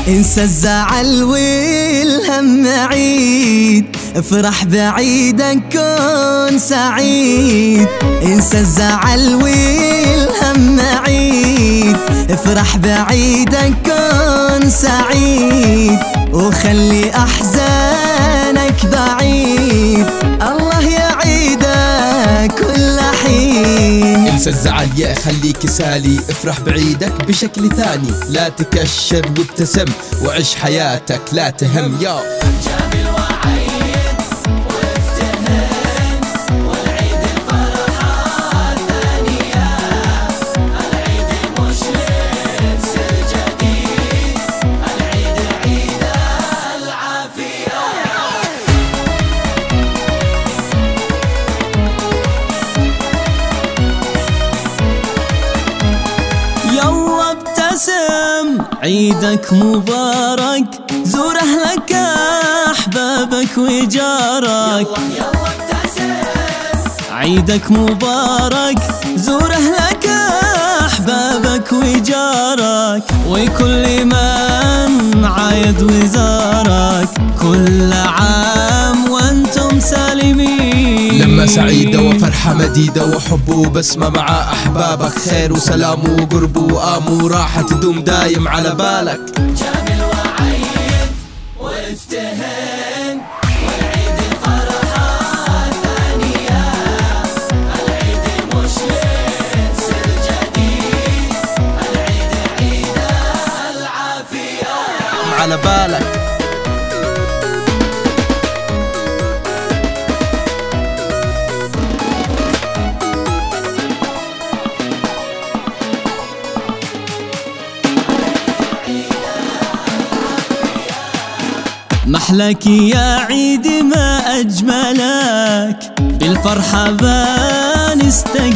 انسى الزعل والهم عيد، افرح بعيدك كن سعيد. انسى الزعل والهم عيد، افرح بعيدك كن سعيد، وخلي احزانك بعيد، الله يعيدك كل حين. انسى الزعل يا خليك سالي، افرح بعيدك بشكل ثاني، لا تكشر وابتسم وعيش حياتك لا تهم. يا جامل وعيد وافتهن، والعيد الفرحة ثانية، العيد مش لبس الجديد، العيد عيد العافية. يلا ابتسم عيدك مبارك، زور اهلك احبابك وجارك. يلا ابتسم عيدك مبارك، زور اهلك احبابك وجارك، وكل من عايد وزارك، كل عام وانتم سالمين. لما سعيدة وفرحة مديدة وحب وبسمة مع أحبابك، خير وسلام وقرب وآم وراحة تدوم دايم على بالك. جامل وعيد وافتهن، والعيد الفرحة ثانية، العيد مش لبس الجديد، العيد عيد العافية. على بالك. محلك يا عيدي ما أجملك، بالفرحة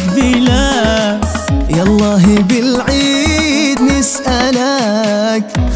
بنستقبلك، يالله بالعيد نسألك،